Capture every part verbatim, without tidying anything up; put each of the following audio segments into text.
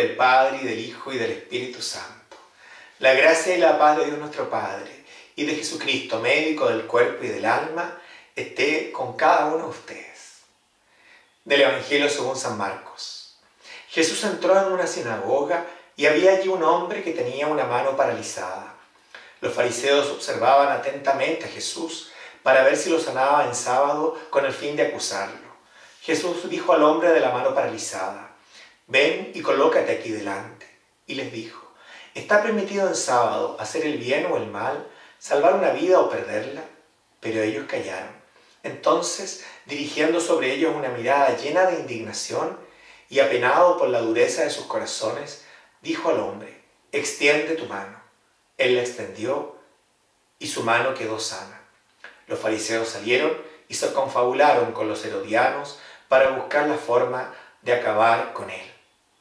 del Padre, y del Hijo, y del Espíritu Santo. La gracia y la paz de Dios nuestro Padre, y de Jesucristo, médico del cuerpo y del alma, esté con cada uno de ustedes. Del Evangelio según San Marcos. Jesús entró en una sinagoga y había allí un hombre que tenía una mano paralizada. Los fariseos observaban atentamente a Jesús para ver si lo sanaba en sábado con el fin de acusarlo. Jesús dijo al hombre de la mano paralizada: «Ven y colócate aquí delante». Y les dijo: «¿Está permitido en sábado hacer el bien o el mal, salvar una vida o perderla?». Pero ellos callaron. Entonces, dirigiendo sobre ellos una mirada llena de indignación y apenado por la dureza de sus corazones, dijo al hombre: «Extiende tu mano». Él la extendió y su mano quedó sana. Los fariseos salieron y se confabularon con los herodianos para buscar la forma de acabar con él.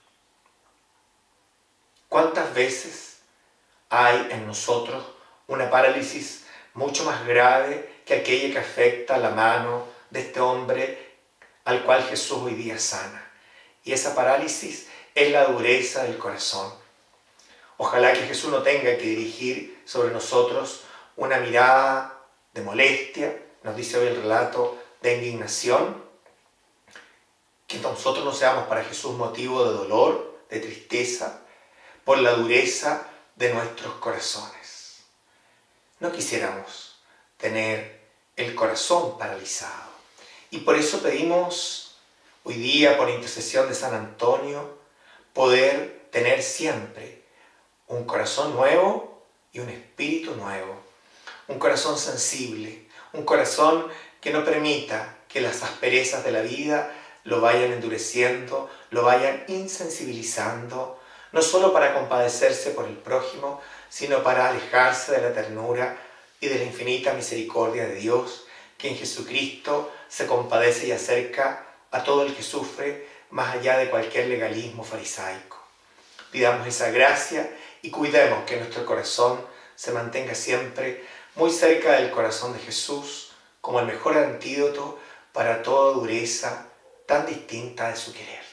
¿Cuántas veces hay en nosotros una parálisis mucho más grave que aquella que afecta la mano de este hombre al cual Jesús hoy día sana? Y esa parálisis es la dureza del corazón. Ojalá que Jesús no tenga que dirigir sobre nosotros una mirada de molestia, nos dice hoy el relato, de indignación, que nosotros no seamos para Jesús motivo de dolor, de tristeza, por la dureza de nuestros corazones. No quisiéramos tener el corazón paralizado. Y por eso pedimos hoy día, por intercesión de San Antonio, poder tener siempre un corazón nuevo y un espíritu nuevo. Un corazón sensible, un corazón que no permita que las asperezas de la vida lo vayan endureciendo, lo vayan insensibilizando, no solo para compadecerse por el prójimo, sino para alejarse de la ternura y de la infinita misericordia de Dios, que en Jesucristo se compadece y acerca a todo el que sufre, más allá de cualquier legalismo farisaico. Pidamos esa gracia y cuidemos que nuestro corazón se mantenga siempre muy cerca del corazón de Jesús, como el mejor antídoto para toda dureza tan distinta de su querer.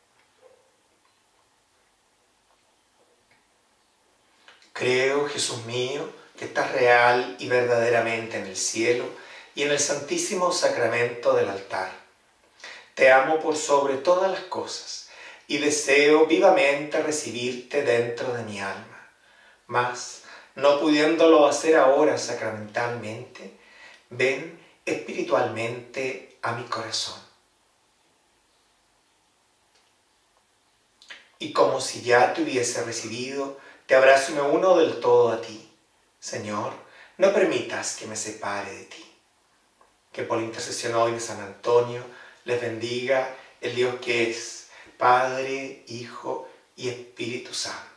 Creo, Jesús mío, que estás real y verdaderamente en el cielo y en el santísimo sacramento del altar. Te amo por sobre todas las cosas y deseo vivamente recibirte dentro de mi alma. Mas, no pudiéndolo hacer ahora sacramentalmente, ven espiritualmente a mi corazón. Y como si ya te hubiese recibido, te abrazo y me uno del todo a ti. Señor, no permitas que me separe de ti. Que por la intercesión hoy de San Antonio les bendiga el Dios que es Padre, Hijo y Espíritu Santo.